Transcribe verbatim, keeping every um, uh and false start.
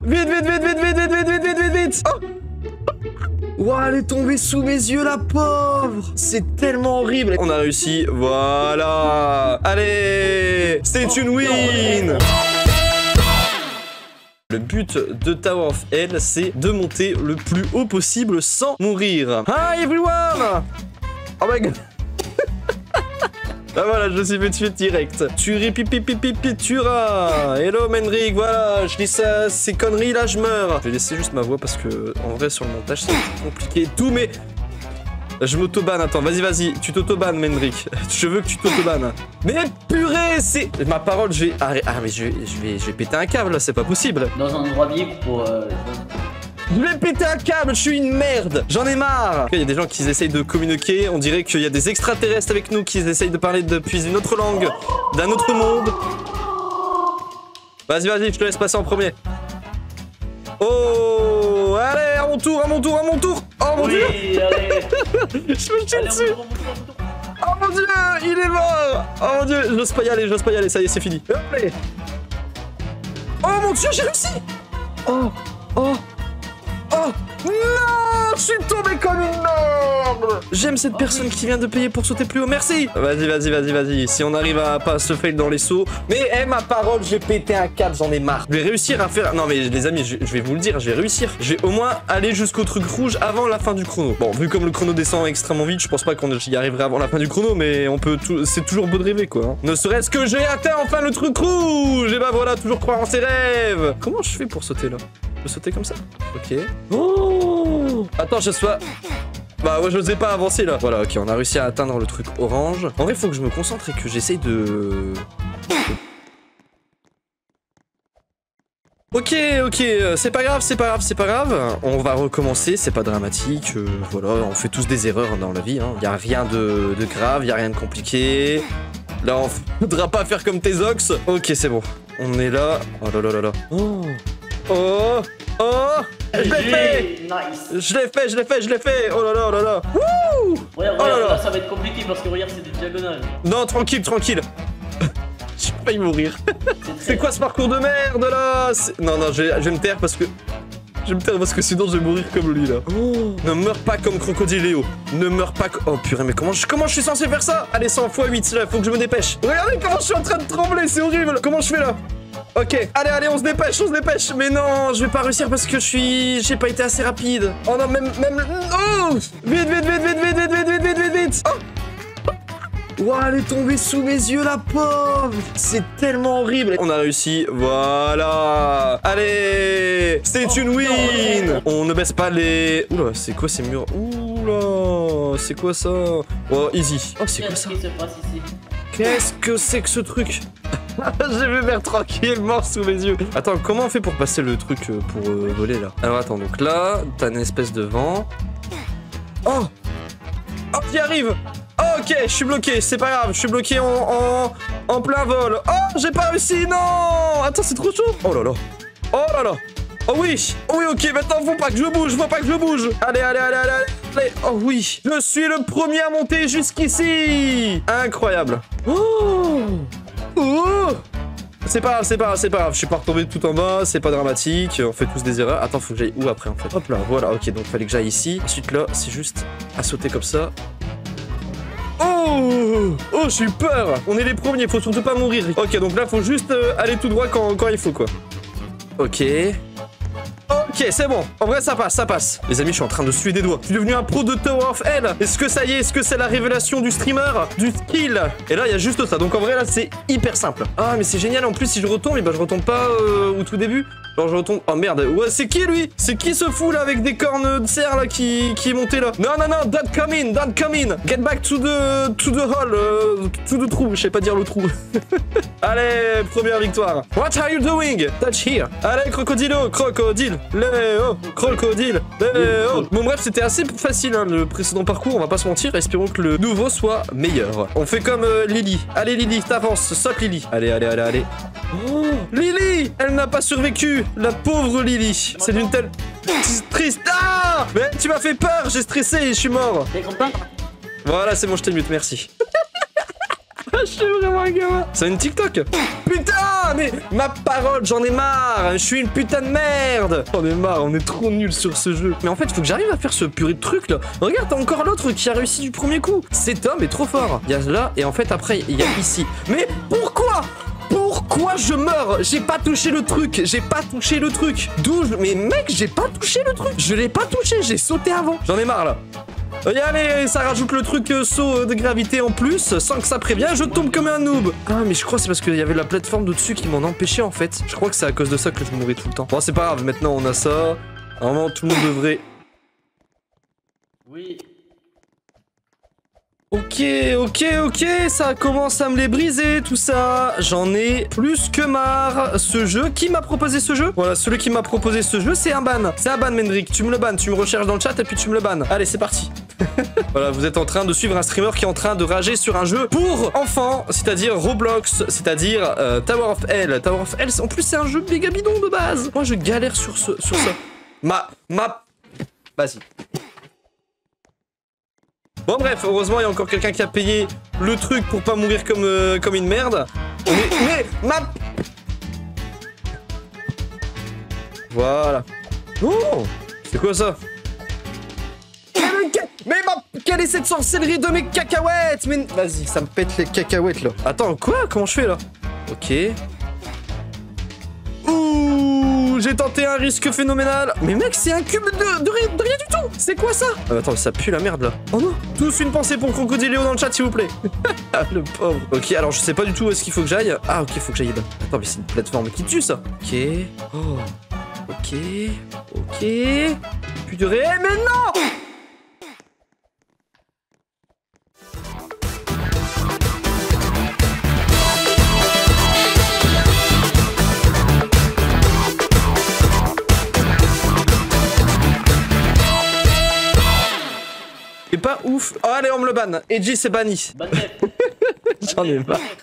Vite, vite, vite, vite, vite, vite, vite, vite, vite, vite, vite. Oh. Ouah, elle est tombée sous mes yeux, la pauvre. C'est tellement horrible. On a réussi, voilà. Allez, c'est une win. Le but de Tower of Hell, c'est de monter le plus haut possible sans mourir. Hi everyone. Oh my god. Ah voilà, je me suis fait tuer direct. Tuerie pipi pipi pipi tuera. Hello Mendrick, voilà, je dis ça, ces conneries là, je meurs. Je vais laisser juste ma voix parce que en vrai sur le montage c'est compliqué et tout, mais je m'autobanne. Attends, vas-y, vas-y, tu t'autobannes Mendrick. Je veux que tu t'autobannes. Mais purée, c'est ma parole, je vais ah, ah mais je vais, je vais je vais péter un câble là, c'est pas possible. Dans un endroit bien pour euh... Je vais péter un câble, je suis une merde. J'en ai marre. Il y a des gens qui essayent de communiquer. On dirait qu'il y a des extraterrestres avec nous qui essayent de parler depuis une autre langue, d'un autre monde. Vas-y, vas-y, je te laisse passer en premier. Oh, allez, à mon tour, à mon tour, à mon tour. Oh mon oui, dieu. Allez. Je me tire dessus. Oh mon dieu, il est mort. Oh mon dieu, j'ose pas y aller, j'ose pas y aller. Ça y est, c'est fini. Allez. Oh mon dieu, j'ai réussi. Oh, oh. Oh non, je suis tombé comme une merde. J'aime cette personne qui vient de payer pour sauter plus haut, merci. Vas-y, vas-y, vas-y, vas-y. Si on arrive à pas se fail dans les sauts. Mais hé, hey, ma parole, j'ai pété un câble, j'en ai marre. Je vais réussir à faire... Non mais les amis, je, je vais vous le dire, je vais réussir. Je vais au moins aller jusqu'au truc rouge avant la fin du chrono. Bon, vu comme le chrono descend extrêmement vite, je pense pas qu'on y arriverait avant la fin du chrono, mais on peut tout... C'est toujours beau de rêver, quoi. Hein. Ne serait-ce que j'ai atteint enfin le truc rouge. Et bah voilà, toujours croire en ses rêves. Comment je fais pour sauter là? Je peux sauter comme ça? Ok. Oh! Attends, je sois... Bah ouais, je n'osais pas avancer là. Voilà, ok, on a réussi à atteindre le truc orange. En vrai, il faut que je me concentre et que j'essaye de... Ok, ok, c'est pas grave, c'est pas grave, c'est pas grave. On va recommencer, c'est pas dramatique. Euh, voilà, on fait tous des erreurs dans la vie. Hein. Y a rien de, de grave, y a rien de compliqué. Là, on faudra pas faire comme tes ox. Ok, c'est bon. On est là. Oh là là là là. Oh. Oh, oh, je l'ai fait. Nice. Je l'ai fait, je l'ai fait, je l'ai fait. Oh là là, oh là là. Wouh. Regarde, oh là regarde, là. là, ça va être compliqué parce que regarde, c'est des diagonales. Non, tranquille, tranquille. J'ai failli mourir. C'est quoi ce parcours de merde là? Non, non, je vais, je vais me taire parce que... Je vais me taire parce que sinon je vais mourir comme lui là. Oh. Ne meurs pas comme Crocodile Léo. Ne meurs pas comme... Oh purée, mais comment je, comment je suis censé faire ça? Allez, cent fois huit là, faut que je me dépêche. Regardez comment je suis en train de trembler, c'est horrible. Comment je fais là? Ok, allez, allez, on se dépêche, on se dépêche. Mais non, je vais pas réussir parce que je suis... J'ai pas été assez rapide. Oh non, même... même... Oh. Vite, vite, vite, vite, vite, vite, vite, vite, vite, vite, vite. Oh. Ouah, elle est tombée sous mes yeux, la pauvre. C'est tellement horrible. On a réussi, voilà. Allez, c'est oh, une win. non. On ne baisse pas les... Oula, c'est quoi ces murs? Oula, c'est quoi ça? Oh, easy. Oh, c'est quoi ça? Qu'est-ce que c'est que ce truc? J'ai vu vers tranquillement sous mes yeux. Attends, comment on fait pour passer le truc pour euh, voler là? Alors attends, donc là, t'as une espèce de vent. Oh! Oh, j'y arrive! Oh, ok, je suis bloqué, c'est pas grave, je suis bloqué en, en, en plein vol. Oh, j'ai pas réussi, non! Attends, c'est trop chaud! Oh là là! Oh là là! Oh oui! Oh oui, ok, maintenant faut pas que je bouge, faut pas que je bouge! Allez, allez, allez, allez, allez! Oh oui! Je suis le premier à monter jusqu'ici! Incroyable! Oh! Oh! C'est pas grave, c'est pas grave, c'est pas grave, je suis pas retombé tout en bas, c'est pas dramatique, on fait tous des erreurs. Attends, faut que j'aille où après en fait? Hop là, voilà, ok, donc fallait que j'aille ici. Ensuite là, c'est juste à sauter comme ça. Oh! Oh, j'ai eu peur! On est les premiers, faut surtout pas mourir. Ok, donc là, faut juste euh, aller tout droit quand, quand il faut, quoi. Ok. Ok, c'est bon. En vrai, ça passe, ça passe. Les amis, je suis en train de suer des doigts. Je suis devenu un pro de Tower of Hell. Est-ce que ça y est? Est-ce que c'est la révélation du streamer? Du skill? Et là, il y a juste ça. Donc en vrai, là, c'est hyper simple. Ah, mais c'est génial. En plus, si je retombe, et ben, je retombe pas euh, au tout début. Genre, je retombe... Oh, merde. Ouais, c'est qui, lui? C'est qui ce fou, là, avec des cornes de cerf, là, qui, qui est monté, là? Non, non, non. Don't come in. Don't come in. Get back to the... To the hole. Euh, to the trou. Je sais pas dire le trou. Allez, première victoire. What are you doing? Touch here. Allez, crocodilo. Crocodile. Léo. Crocodile. Léo. Bon, bref, c'était assez facile, hein, le précédent parcours. On va pas se mentir. Espérons que le nouveau soit meilleur. On fait comme euh, Lily. Allez, Lily, t'avances. Saute, Lily. Allez, allez, allez, allez. Oh, Lily, elle n'a pas survécu. La pauvre Lily. C'est d'une telle... triste. Ah! Mais tu m'as fait peur. J'ai stressé et je suis mort. T'es content? Voilà, c'est bon, je t'ai mute. Merci. Je suis vraiment un gamin. C'est une TikTok. Putain, mais ma parole, j'en ai marre. Je suis une putain de merde. J'en ai marre, on est trop nuls sur ce jeu. Mais en fait, il faut que j'arrive à faire ce purée de trucs là. Regarde, t'as encore l'autre qui a réussi du premier coup. Cet homme est trop fort. Il y a là, et en fait, après, il y a ici. Mais pourquoi? Pourquoi je meurs? J'ai pas touché le truc. J'ai pas touché le truc. D'où je... Mais mec, j'ai pas touché le truc. Je l'ai pas touché, j'ai sauté avant. J'en ai marre là. Et allez, ça rajoute le truc euh, saut de gravité en plus, sans que ça prévienne, je tombe comme un noob. Ah, mais je crois que c'est parce qu'il y avait la plateforme de-dessus qui m'en empêchait en fait. Je crois que c'est à cause de ça que je mourais tout le temps. Bon, c'est pas grave, maintenant on a ça. Normalement, tout le monde devrait... Oui. Ok, ok, ok, ça commence à me les briser, tout ça. J'en ai plus que marre. Ce jeu, qui m'a proposé ce jeu? Voilà, celui qui m'a proposé ce jeu, c'est un ban. C'est un ban, Mendrick. Tu me le bannes, tu me recherches dans le chat et puis tu me le bannes. Allez, c'est parti. Voilà, vous êtes en train de suivre un streamer qui est en train de rager sur un jeu pour enfants, c'est-à-dire Roblox, c'est-à-dire euh, Tower of Hell. Tower of Hell, en plus, c'est un jeu méga bidon de base. Moi, je galère sur, ce, sur ça. Ma... Ma... Vas-y. Bon bref, heureusement il y a encore quelqu'un qui a payé le truc pour pas mourir comme, euh, comme une merde. Mais, mais, ma... Voilà. Oh, c'est quoi ça? Mais ma... Quelle est cette sorcellerie de mes cacahuètes? Mais vas-y, ça me pète les cacahuètes là. Attends, quoi? Comment je fais là? Ok. Ouh, j'ai tenté un risque phénoménal. Mais mec, c'est un cube de, de, de, de rien du tout. C'est quoi ça? euh, Attends, ça pue la merde là. Oh non. Tous une pensée pour Crocodiléo dans le chat s'il vous plaît. Le pauvre. Ok, alors je sais pas du tout où est-ce qu'il faut que j'aille. Ah ok, faut que j'aille là. Attends, mais c'est une plateforme qui tue ça. Ok. Oh. Ok. Ok. Plus de ré... Mais non. C'est pas ouf. Oh, allez, on me le banne. Edgy, c'est banni. J'en ai marre.